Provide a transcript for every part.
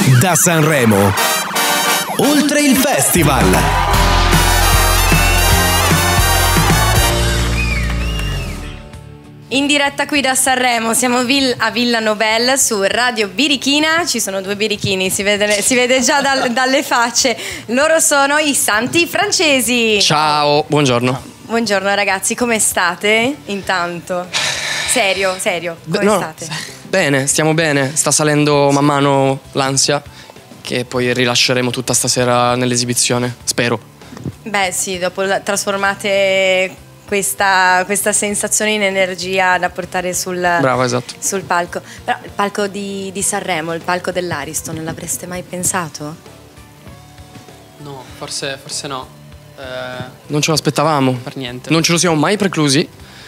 Da Sanremo, oltre il festival. In diretta qui da Sanremo, siamo a Villa Nobel su Radio Birichina. Ci sono due birichini, si vede già dalle facce. Loro sono i Santi Francesi. Ciao, buongiorno. Buongiorno ragazzi, come state? Intanto serio, come state? Bene, stiamo bene. Sta salendo man mano l'ansia, che poi rilasceremo tutta stasera nell'esibizione, spero. Beh sì, dopo trasformate questa sensazione in energia da portare Bravo, esatto. sul palco. Però il palco di Sanremo, il palco dell'Ariston, l'avreste mai pensato? No, forse no. Non ce lo aspettavamo. Per niente. Non ce lo siamo mai preclusi.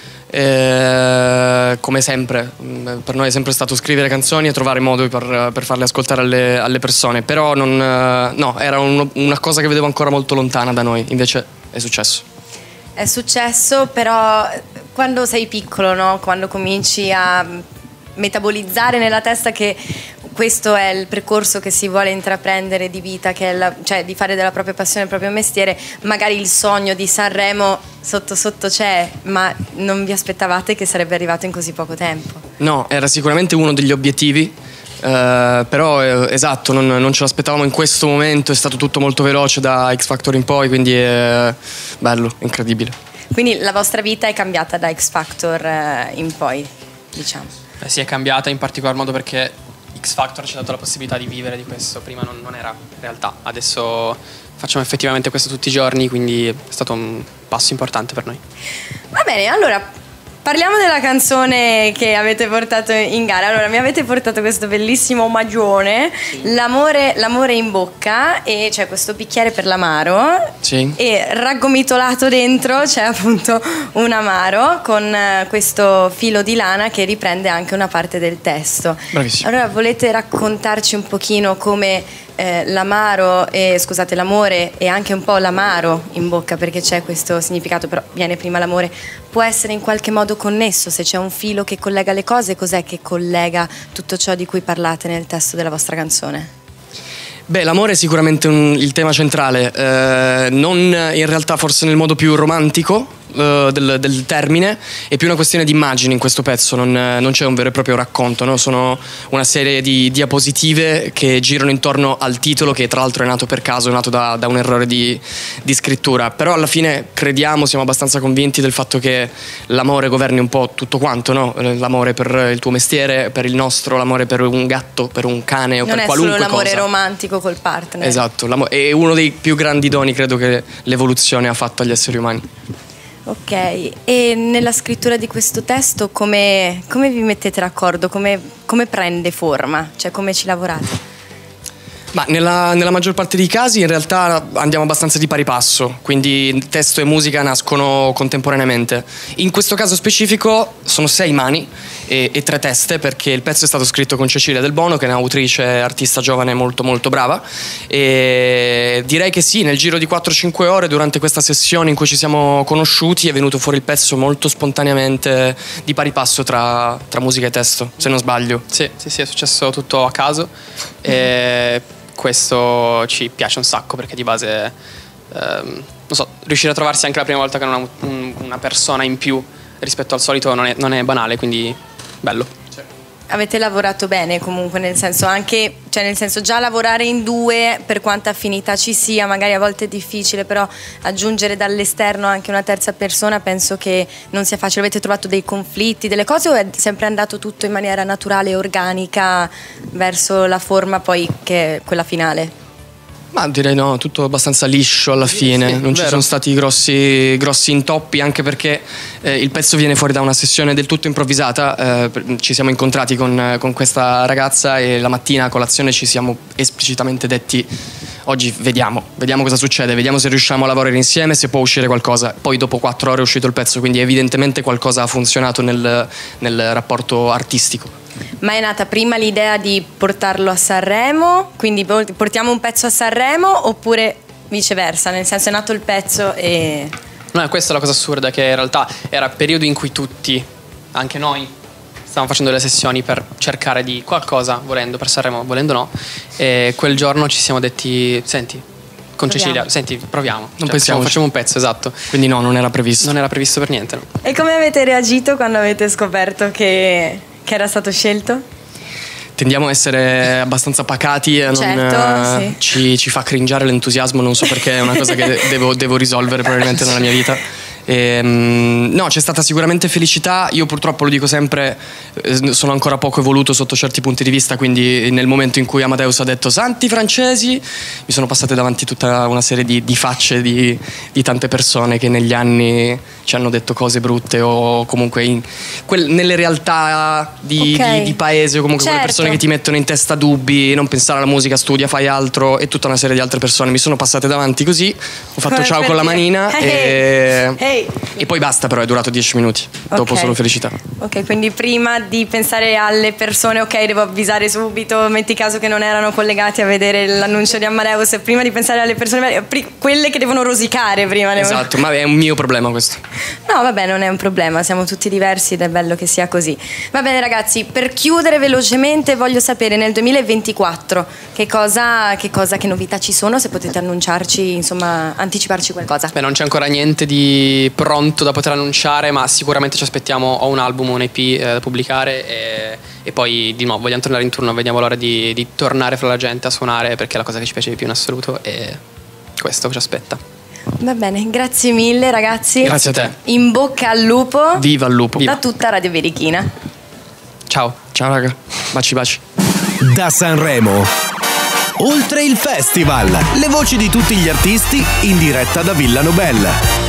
Come sempre, per noi è sempre stato scrivere canzoni e trovare modi per farle ascoltare alle persone. Però no, era una cosa che vedevo ancora molto lontana da noi. Invece è successo. È successo, però quando sei piccolo, no? Quando cominci a metabolizzare nella testa che questo è il percorso che si vuole intraprendere di vita, che è cioè di fare della propria passione il proprio mestiere, magari il sogno di Sanremo sotto c'è, ma non vi aspettavate che sarebbe arrivato in così poco tempo? No, era sicuramente uno degli obiettivi. Però esatto, non ce l'aspettavamo in questo momento, è stato tutto molto veloce da X Factor in poi, quindi è bello, incredibile. Quindi la vostra vita è cambiata da X Factor in poi, diciamo? Sì, è cambiata in particolar modo perché X Factor ci ha dato la possibilità di vivere di questo, prima non era realtà, adesso facciamo effettivamente questo tutti i giorni, quindi è stato un passo importante per noi. Va bene, allora parliamo della canzone che avete portato in gara. Allora, mi avete portato questo bellissimo omaggione, sì. L'amore in bocca, e c'è questo bicchiere per l'amaro, sì. E raggomitolato dentro c'è appunto un amaro con questo filo di lana che riprende anche una parte del testo. Bravissimo. Allora, volete raccontarci un pochino come l'amore e anche un po' l'amaro in bocca, perché c'è questo significato, però viene prima l'amore, può essere in qualche modo connesso? Se c'è un filo che collega le cose, cos'è che collega tutto ciò di cui parlate nel testo della vostra canzone? Beh, l'amore è sicuramente il tema centrale, non in realtà forse nel modo più romantico del termine, è più una questione di immagini in questo pezzo, non c'è un vero e proprio racconto, no? Sono una serie di diapositive che girano intorno al titolo, che tra l'altro è nato per caso, è nato da un errore di scrittura, però alla fine siamo abbastanza convinti del fatto che l'amore governi un po' tutto quanto, no? L'amore per il tuo mestiere, per il nostro, l'amore per un gatto, per un cane o non per qualunque cosa. Non è solo l'amore romantico col partner. Esatto, è uno dei più grandi doni, credo, che l'evoluzione ha fatto agli esseri umani. Ok, e nella scrittura di questo testo come vi mettete d'accordo? Come prende forma? Cioè come ci lavorate? Ma nella maggior parte dei casi in realtà andiamo abbastanza di pari passo, quindi testo e musica nascono contemporaneamente. In questo caso specifico sono 6 mani e 3 teste, perché il pezzo è stato scritto con Cecilia Del Bono, che è un'autrice, artista giovane molto molto brava, e direi che sì, nel giro di 4-5 ore durante questa sessione in cui ci siamo conosciuti è venuto fuori il pezzo molto spontaneamente, di pari passo tra musica e testo, se non sbaglio. Sì, è successo tutto a caso e questo ci piace un sacco, perché di base non so, riuscire a trovarsi anche la prima volta con una persona in più rispetto al solito non è banale, quindi bello. Avete lavorato bene comunque, nel senso anche, cioè nel senso già lavorare in due, per quanta affinità ci sia, magari a volte è difficile, però aggiungere dall'esterno anche una terza persona penso che non sia facile. Avete trovato dei conflitti, delle cose, o è sempre andato tutto in maniera naturale e organica verso la forma poi che è quella finale? Ma direi no, tutto abbastanza liscio alla fine, sì, non ci sono stati grossi intoppi, anche perché il pezzo viene fuori da una sessione del tutto improvvisata, ci siamo incontrati con questa ragazza e la mattina a colazione ci siamo esplicitamente detti: oggi vediamo cosa succede, vediamo se riusciamo a lavorare insieme, se può uscire qualcosa. Poi dopo 4 ore è uscito il pezzo, quindi evidentemente qualcosa ha funzionato nel rapporto artistico. Ma è nata prima l'idea di portarlo a Sanremo, quindi portiamo un pezzo a Sanremo, oppure viceversa, nel senso è nato il pezzo e... No, questa è la cosa assurda, che in realtà era periodo in cui tutti, anche noi, stavamo facendo delle sessioni per cercare di qualcosa, volendo, per Sanremo, volendo no. E quel giorno ci siamo detti, senti, con Cecilia, senti, proviamo. Facciamo un pezzo, esatto. Quindi no, non era previsto. Non era previsto per niente, no. E come avete reagito quando avete scoperto che era stato scelto? Tendiamo a essere abbastanza pacati e Certo, ci fa cringiare l'entusiasmo, non so perché, è una cosa che devo risolvere probabilmente nella mia vita. No, c'è stata sicuramente felicità. Io purtroppo lo dico sempre, sono ancora poco evoluto sotto certi punti di vista, quindi nel momento in cui Amadeus ha detto santi francesi, mi sono passate davanti tutta una serie di facce di tante persone che negli anni ci hanno detto cose brutte, o comunque nelle realtà di paese, o comunque quelle persone che ti mettono in testa dubbi, non pensare alla musica, studia, fai altro, e tutta una serie di altre persone mi sono passate davanti così, ho fatto ciao con la manina e poi basta, però è durato 10 minuti, dopo solo felicità. Ok, quindi prima di pensare alle persone, ok, devo avvisare subito, metti caso che non erano collegati a vedere l'annuncio di Amadeus, prima di pensare alle persone, quelle che devono rosicare prima. Esatto, ma è un mio problema questo. No, vabbè, non è un problema, siamo tutti diversi ed è bello che sia così. Va bene ragazzi, per chiudere velocemente voglio sapere nel 2024 che novità ci sono, se potete annunciarci, insomma, anticiparci qualcosa. Beh, non c'è ancora niente di pronto da poter annunciare, ma sicuramente ci aspettiamo o un album o un EP da pubblicare, e poi di nuovo vogliamo tornare in tour, non vediamo l'ora di tornare fra la gente a suonare, perché è la cosa che ci piace di più in assoluto, e questo ci aspetta. Va bene, grazie mille ragazzi. Grazie a te. In bocca al lupo. Viva il lupo. Da tutta Radio Berichina. Ciao. Ciao raga, baci. Da Sanremo, oltre il festival, le voci di tutti gli artisti in diretta da Villa Nobel.